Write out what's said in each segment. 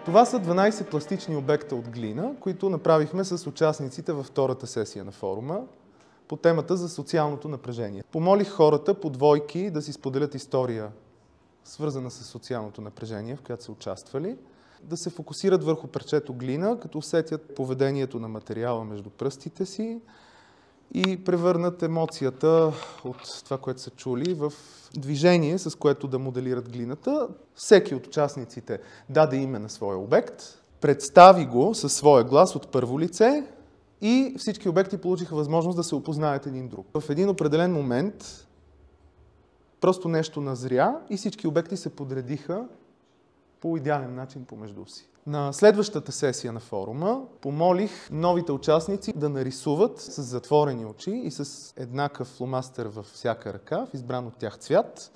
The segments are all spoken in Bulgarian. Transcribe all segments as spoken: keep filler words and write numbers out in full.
Това са дванадесет пластични обекта от глина, които направихме с участниците във втората сесия на форума по темата за социалното напрежение. Помолих хората по двойки да си споделят история, свързана с социалното напрежение, в която са участвали, да се фокусират върху парчето глина, като усетят поведението на материала между пръстите си и превърнат емоцията от това, което са чули, в движение, с което да моделират глината. Всеки от участниците даде име на своя обект, представи го със своя глас от първо лице и всички обекти получиха възможност да се опознаят един друг. В един определен момент просто нещо назря и всички обекти се подредиха по идеален начин помежду си. На следващата сесия на форума помолих новите участници да нарисуват с затворени очи и с еднакъв фломастер във всяка ръка, в избран от тях цвят,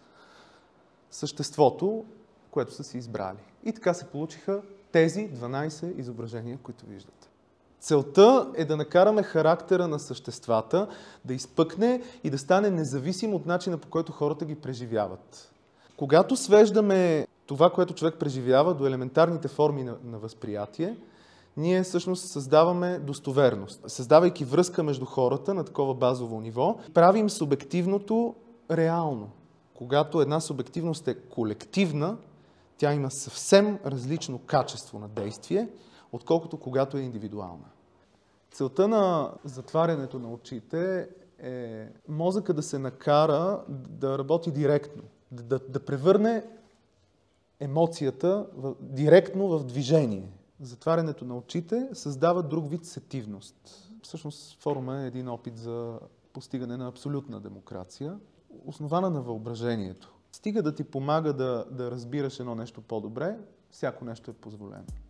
съществото, което са си избрали. И така се получиха тези дванадесет изображения, които виждате. Целта е да накараме характера на съществата да изпъкне и да стане независим от начина, по който хората ги преживяват. Когато свеждаме това, което човек преживява, до елементарните форми на, на възприятие, ние всъщност създаваме достоверност. Създавайки връзка между хората на такова базово ниво, правим субективното реално. Когато една субективност е колективна, тя има съвсем различно качество на действие, отколкото когато е индивидуална. Целта на затварянето на очите е мозъка да се накара да работи директно, да, да превърне емоцията в, директно в движение. Затварянето на очите създава друг вид сетивност. Всъщност форума е един опит за постигане на абсолютна демокрация, основана на въображението. Стига да ти помага да, да разбираш едно нещо по-добре, всяко нещо е позволено.